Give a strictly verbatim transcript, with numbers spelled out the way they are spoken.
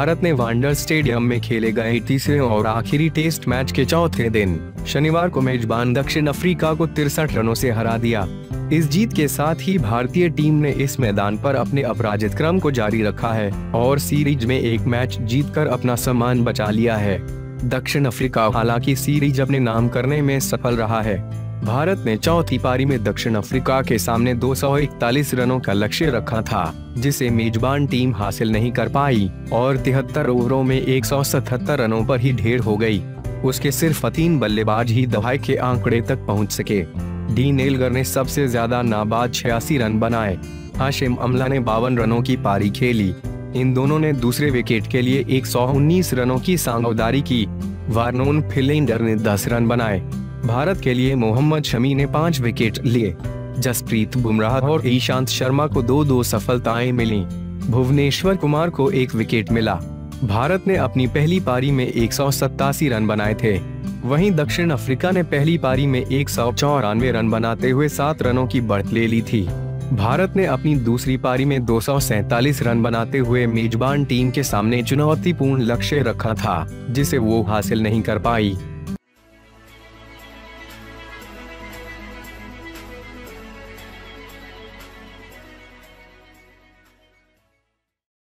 भारत ने wander stadium में खेले गए तीसरे और आखिरी टेस्ट मैच के चौथे दिन शनिवार को मेजबान दक्षिण अफ्रीका को तिरसठ रनों से हरा दिया। इस जीत के साथ ही भारतीय टीम ने इस मैदान पर अपने अपराजित क्रम को जारी रखा है और सीरीज में एक मैच जीतकर अपना सम्मान बचा लिया है। दक्षिण अफ्रीका हालांकि सीरीज अपने नाम करने में सफल रहा है। भारत ने चौथी पारी में दक्षिण अफ्रीका के सामने दो सौ इकतालीस रनों का लक्ष्य रखा था, जिसे मेजबान टीम हासिल नहीं कर पाई और तिहत्तर ओवरों में एक सौ सतहत्तर रनों पर ही ढेर हो गई। उसके सिर्फ तीन बल्लेबाज ही दहाई के आंकड़े तक पहुंच सके। डी नेलगर ने सबसे ज्यादा नाबाद छियासी रन बनाए। हाशिम अमला ने बावन रनों की पारी खेली। इन दोनों ने दूसरे विकेट के लिए एक सौ उन्नीस रनों की सांगोदारी की। वर्नोन फिलेंडर ने दस रन बनाए। भारत के लिए मोहम्मद शमी ने पाँच विकेट लिए। जसप्रीत, बुमराह और ईशांत शर्मा को दो दो सफलताएं मिली। भुवनेश्वर कुमार को एक विकेट मिला। भारत ने अपनी पहली पारी में एक सौ सत्तासी रन बनाए थे। वहीं दक्षिण अफ्रीका ने पहली पारी में एक सौ चौरानवे रन बनाते हुए सात रनों की बढ़त ले ली थी। भारत ने अपनी दूसरी पारी में दो सौ सैंतालीस रन बनाते हुए मेजबान टीम के सामने चुनौतीपूर्ण लक्ष्य रखा था, जिसे वो हासिल नहीं कर पाई।